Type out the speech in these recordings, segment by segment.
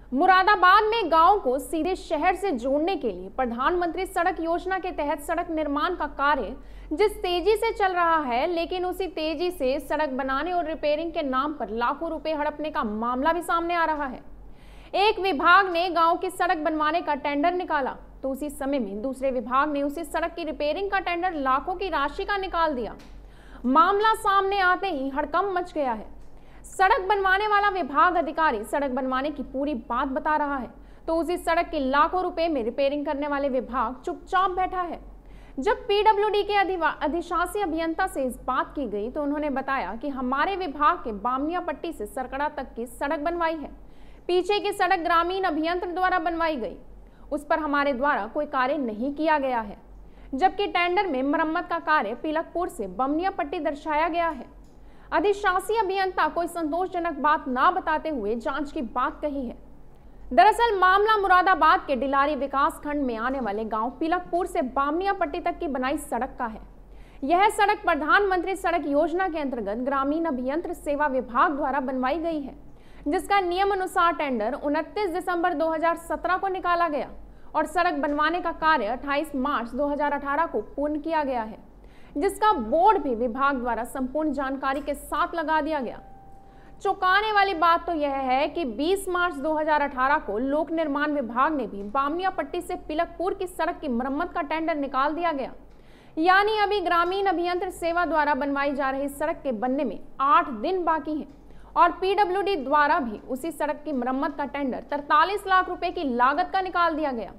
मुरादाबाद में गांव को सीधे शहर से जोड़ने के लिए प्रधानमंत्री सड़क योजना के तहत सड़क निर्माण का कार्य जिस तेजी से चल रहा है, लेकिन उसी तेजी से सड़क बनाने और रिपेयरिंग के नाम पर लाखों रुपए हड़पने का मामला भी सामने आ रहा है। एक विभाग ने गांव की सड़क बनवाने का टेंडर निकाला तो उसी समय में दूसरे विभाग ने उसी सड़क की रिपेयरिंग का टेंडर लाखों की राशि का निकाल दिया। मामला सामने आते ही हड़कंप मच गया है। सड़क बनवाने वाला विभाग अधिकारी सड़क बनवाने की पूरी बात बता रहा है तो उसी सड़क की लाखों रुपए में रिपेयरिंग करने वाले विभाग चुपचाप बैठा है। जब पीडब्ल्यूडी के अधिशासी अभियंता से इस बात की गई तो उन्होंने बताया कि हमारे विभाग के बामनिया पट्टी से सरकड़ा तक की सड़क बनवाई है। पीछे की सड़क ग्रामीण अभियंत्र द्वारा बनवाई गई, उस पर हमारे द्वारा कोई कार्य नहीं किया गया है। जबकि टेंडर में मरम्मत का कार्य पीलकपुर से बमनिया पट्टी दर्शाया गया है। अधिशासी अभियंता कोई संतोषजनक बात ना बताते हुए जांच की बात कही है। दरअसल मामला मुरादाबाद के डिलारी विकास खंड में आने वाले गांव पीलकपुर से बामनिया पट्टी तक की बनाई सड़क का है। यह सड़क प्रधानमंत्री सड़क योजना के अंतर्गत ग्रामीण अभियंत्र सेवा विभाग द्वारा बनवाई गई है, जिसका नियम अनुसार टेंडर 29 दिसंबर 2017 को निकाला गया और सड़क बनवाने का कार्य 28 मार्च 2018 को पूर्ण किया गया है, जिसका बोर्ड भी विभाग द्वारा संपूर्ण जानकारी के साथ लगा दिया गया। चौंकाने वाली बात तो यह है कि 20 मार्च 2018 को लोक निर्माण विभाग ने भी बामनिया पट्टी से पीलकपुर की सड़क की मरम्मत का टेंडर निकाल दिया गया। यानी अभी ग्रामीण अभियंत्र सेवा द्वारा बनवाई जा रही सड़क के बनने में 8 दिन बाकी हैं और पीडब्ल्यूडी द्वारा भी उसी सड़क की मरम्मत का टेंडर 43 लाख रुपए की लागत का निकाल दिया गया।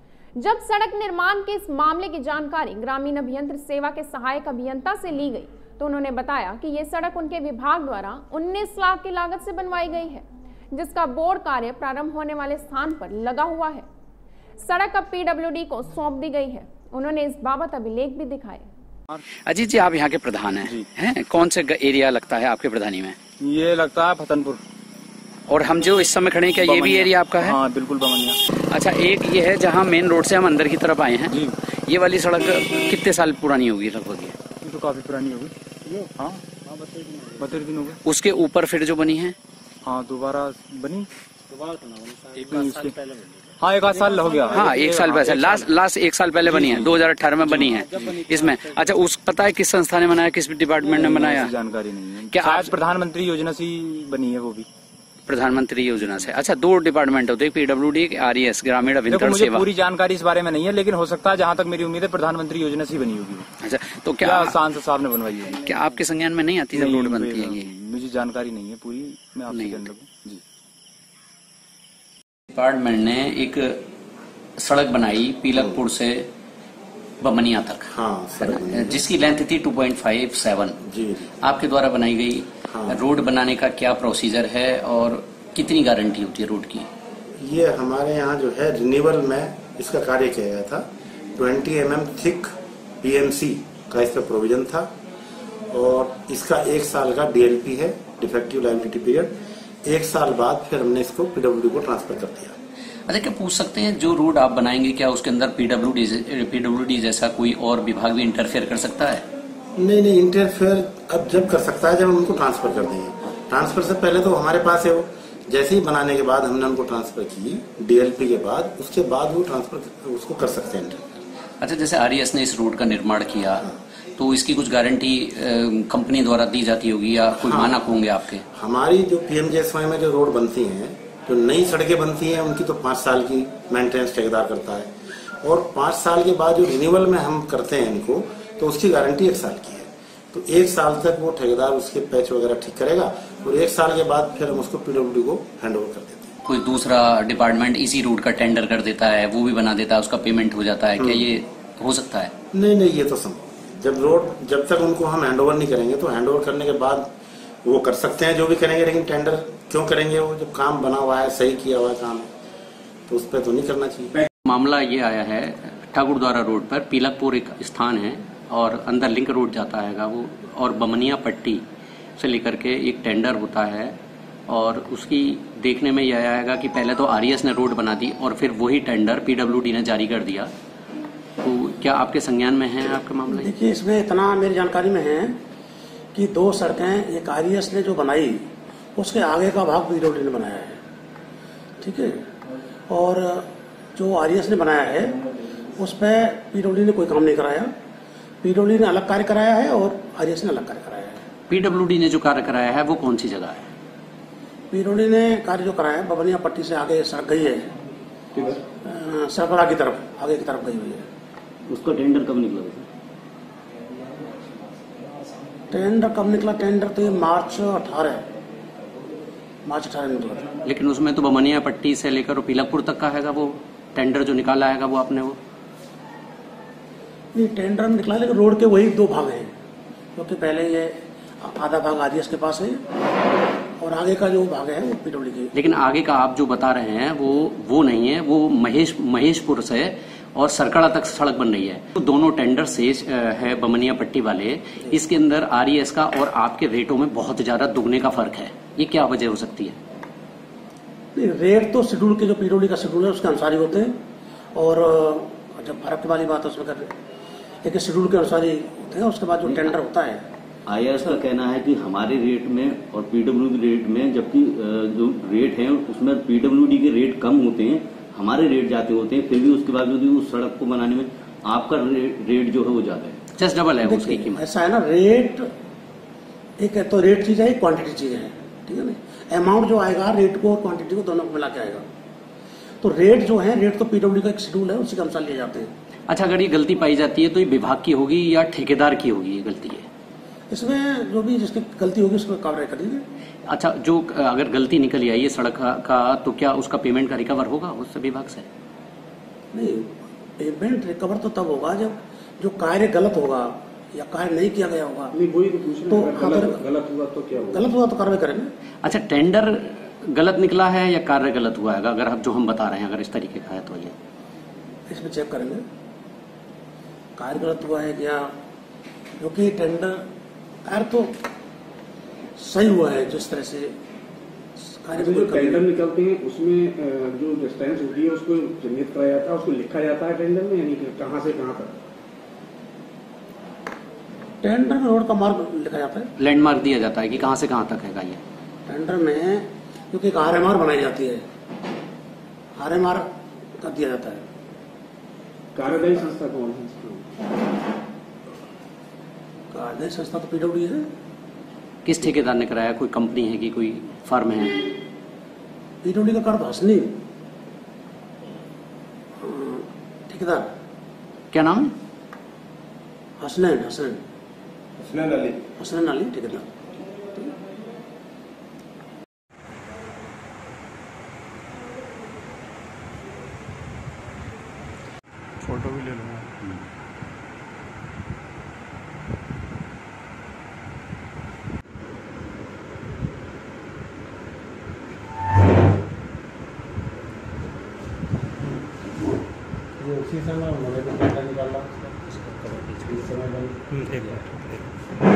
जब सड़क निर्माण के इस मामले की जानकारी ग्रामीण अभियंत्र सेवा के सहायक अभियंता से ली गई तो उन्होंने बताया कि यह सड़क उनके विभाग द्वारा 19 लाख की लागत से बनवाई गई है, जिसका बोर्ड कार्य प्रारंभ होने वाले स्थान पर लगा हुआ है। सड़क अब पीडब्ल्यूडी को सौंप दी गई है। उन्होंने इस बाबत अभिलेख भी दिखाए। अजीत जी, आप यहाँ के प्रधान हैं, कौन से एरिया लगता है आपके प्रधानी में? ये लगता है फतनपुर। और हम जो इस समय खड़े हैं, क्या ये भी एरिया आपका है? हाँ, बिल्कुल बमनिया। अच्छा, एक ये है जहाँ मेन रोड से हम अंदर की तरफ आए हैं जी। ये वाली सड़क कितने साल पुरानी होगी लगभग? ये तो काफी पुरानी होगी। हाँ, 32 दिन हो गए। उसके ऊपर फिर जो बनी है, हाँ दोबारा बनी, हाँ 1 साल हो गया। हाँ 1 साल पहले, लास्ट 1 साल पहले बनी है, 2018 में बनी है इसमें। अच्छा, उस पता है किस संस्था ने बनाया, किस डिपार्टमेंट ने बनाया? जानकारी नहीं है। क्या आज प्रधानमंत्री योजना से बनी है? वो भी प्रधानमंत्री योजना से। अच्छा, 2 डिपार्टमेंट होते हैं, पीडब्ल्यूडी, आरईएस, ग्रामीण अभियंत्रण सेवा। पूरी जानकारी इस बारे में नहीं है, लेकिन हो सकता है, जहाँ तक मेरी उम्मीद है, प्रधानमंत्री योजना से बनी होगी। अच्छा, तो क्या सांसद साहब ने बनवाई होगी? क्या आपके संज्ञान में नहीं आती जब रोड बनती है? ये मुझे जानकारी नहीं है पूरी, मैं आपसे जान लूँ जी। डिपार्टमेंट ने एक सड़क बनाई पीलकपुर से बमनिया तक, हाँ, जिसकी लेंथ थी 2.57 जी। आपके द्वारा बनाई गई। हाँ। रोड बनाने का क्या प्रोसीजर है और कितनी गारंटी होती है रोड की? ये हमारे यहाँ जो है रिन्यूअल में इसका कार्य किया गया था। 20 mm थिक PMC का इस पर प्रोविजन था और इसका 1 साल का DLP है, डिफेक्टिव लायबिलिटी पीरियड। 1 साल बाद फिर हमने इसको पीडब्ल्यूडी को ट्रांसफर कर दिया। अच्छा, क्या पूछ सकते हैं, जो रोड आप बनाएंगे क्या उसके अंदर पीडब्ल्यूडी जैसा कोई और विभाग भी इंटरफेयर कर सकता है? नहीं, इंटरफेयर अब जब कर सकता है जब हम उनको ट्रांसफर कर देंगे। ट्रांसफर से पहले तो हमारे पास है वो, जैसे ही बनाने के बाद हमने उनको ट्रांसफर की DLP के बाद, उसके बाद वो ट्रांसफर उसको कर सकते हैं इंटरफेयर। अच्छा, जैसे आरईएस ने इस रोड का निर्माण किया तो इसकी कुछ गारंटी कंपनी द्वारा दी जाती होगी या कोई मानक होंगे आपके? हमारी जो PMJSY में जो रोड बनती हैं, जो नई सड़कें बनती हैं, उनकी तो 5 साल की मेंटेनेंस ठेकेदार करता है और 5 साल के बाद जो रिन्यूअल में हम करते हैं इनको, तो उसकी गारंटी 1 साल की है। तो 1 साल तक वो ठेकेदार उसके पैच वगैरह ठीक करेगा और 1 साल के बाद फिर हम उसको पीडब्ल्यूडी को हैंड ओवर कर देते हैं। कोई दूसरा डिपार्टमेंट इसी रोड का टेंडर कर देता है, वो भी बना देता है, उसका पेमेंट हो जाता है, क्या ये हो सकता है? नहीं, ये तो संभव। जब तक उनको हम हैंड ओवर नहीं करेंगे, तो हैंड ओवर करने के बाद वो कर सकते हैं जो भी करेंगे, लेकिन टेंडर क्यों करेंगे? वो जब काम बना हुआ है, सही किया हुआ है काम है, तो उस पर तो नहीं करना चाहिए। मामला ये आया है ठाकुरद्वारा रोड पर, पीलकपुर एक स्थान है और अंदर लिंक रोड जाता है वो, और बमनिया पट्टी से लेकर के एक टेंडर होता है और उसकी देखने में यह आएगा कि पहले तो आरईएस ने रोड बना दी और फिर वही टेंडर पीडब्ल्यूडी ने जारी कर दिया। तो क्या आपके संज्ञान में है आपका मामला? देखिए, इसमें इतना मेरी जानकारी में है कि 2 सड़कें एक आरईएस ने जो बनाई, उसके आगे का भाग पीडब्ल्यूडी ने बनाया है। ठीक है। और जो आरईएस ने बनाया है उस पर पीडब्ल्यूडी ने कोई काम नहीं कराया। पीडब्ल्यूडी ने अलग कार्य कराया है और आरईएस ने अलग कार्य कराया है। पीडब्ल्यूडी ने जो कार्य कराया है वो कौन सी जगह है? पीडब्ल्यूडी ने कार्य जो कराया है, बबनिया पट्टी से आगे सड़क गई है, सरपरा की तरफ आगे की तरफ गई हुई है। उसका टेंडर कब निकला? टेंडर कब निकला? टेंडर तो ये मार्च 18 निकला था। लेकिन उसमें तो बमनिया पट्टी से लेकर पीलकपुर तक का हैगा वो टेंडर जो निकाला हैगा वो आपने वो नहीं, टेंडर निकला, लेकिन रोड के वही 2 भाग हैं, क्योंकि पहले ये आधा भाग आरईएस के पास है और आगे का जो भाग है वो पीडब्ल्यूडी के। लेकिन आगे का आप जो बता रहे हैं वो नहीं है, वो महेशपुर से और सरकड़ा तक सड़क बन रही है। तो दोनों टेंडर से है बमनिया पट्टी वाले, इसके अंदर आरईएस का और आपके रेटों में बहुत ज्यादा दुगने का फर्क है। ये क्या वजह हो सकती है? नहीं, रेट तो शेड्यूल के जो पीडब्ल्यूडी का शेड्यूल है उसके अनुसार ही होते हैं, और जब फर्क वाली बात है उसमें कर लेकिन शेड्यूल के अनुसार ही होते हैं। उसके बाद जो टेंडर होता है, आईआरएस का कहना है कि हमारे रेट में और पीडब्ल्यूडी रेट में, जबकि जो रेट है उसमें पीडब्ल्यूडी के रेट कम होते हैं, हमारे रेट जाते होते हैं, फिर भी उसके बावजूद उस सड़क को बनाने में आपका रेट जो है वो ज्यादा है, जस्ट डबल है उसकी कीमत। ऐसा है ना, रेट एक है तो रेट चीज है, एक क्वांटिटी चीज है, ठीक है ना। अमाउंट जो आएगा रेट को और क्वांटिटी को दोनों को मिला के आएगा। तो रेट जो है, रेट तो पीडब्ल्यूडी का एक शेड्यूल है, उसी के अनुसार लिए जाते हैं। अच्छा, अगर ये गलती पाई जाती है तो ये विभाग की होगी या ठेकेदार की होगी? ये गलती है इसमें जो भी जिसकी गलती होगी उसको कार्रवाई करेंगे। अच्छा, जो अगर गलती निकल आई है सड़क का तो क्या उसका पेमेंट का रिकवर होगा उस विभाग से? नहीं, पेमेंट रिकवर तो तब होगा जब जो कार्य गलत होगा या कार्य नहीं किया गया होगा। तो अगर गलत हुआ तो क्या होगा? गलत हुआ तो कार्रवाई करेंगे। अच्छा, टेंडर गलत निकला है या कार्य गलत हुआ है? अगर जो हम बता रहे हैं अगर इस तरीके का है तो ये इसमें चेक करेंगे कार्य गलत हुआ है क्या, क्योंकि टेंडर कार्य तो सही हुआ है जिस तरह से कार्य। जो टेंडर निकलते हैं उसमें जो डिस्टेंस होती है उसको चिन्हित कराया जाता है, उसको लिखा जाता है टेंडर में, यानी कि कहाँ से कहाँ तक? टेंडर में रोड का मार्ग लिखा जाता है, लैंडमार्क दिया जाता है कि कहाँ से कहाँ तक है ये टेंडर में, क्योंकि एक आरएमआर बनाई जाती है, आरएमआर कर दिया जाता है। कार्यदायी संस्था कौन है? कार्यदायी संस्था तो पीडब्ल्यूडी है। किस ठेकेदार ने कराया? कोई कंपनी है कि कोई फर्म है? पीडब्ल्यूडी का कार्य हसनी ठेकेदार। क्या नाम है? हसनैन अली ठेकेदार। फोटो भी ले लूंगा। ये उसी समय उन्होंने भी डाटा निकाला इस समय में। एक बार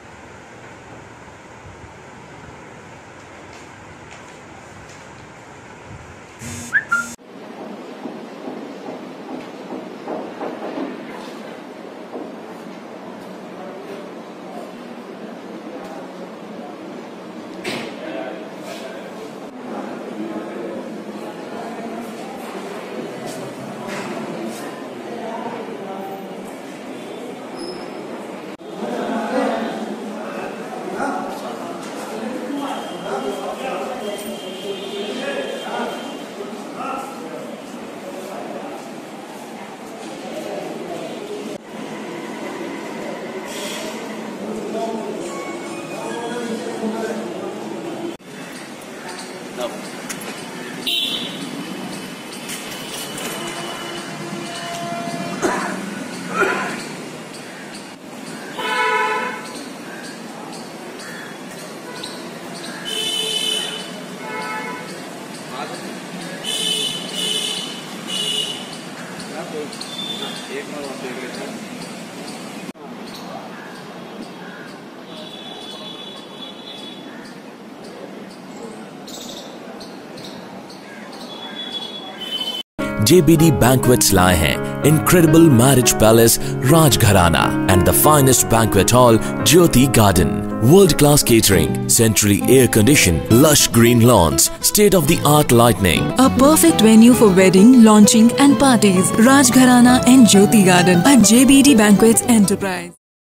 JBD Banquets लाए हैं Incredible Marriage Palace Rajgharana and the finest banquet hall Jyoti Garden World-class catering, centrally air-conditioned, lush green lawns, state-of-the-art lighting. A perfect venue for wedding, launching and parties. Rajgharana and Jyoti Garden at JBD Banquets Enterprise.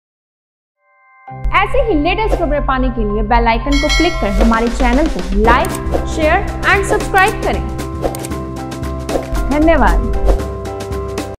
ऐसे ही latest खबरें पाने के लिए bell icon को click कर हमारे channel को like, share and subscribe करें। धन्यवाद।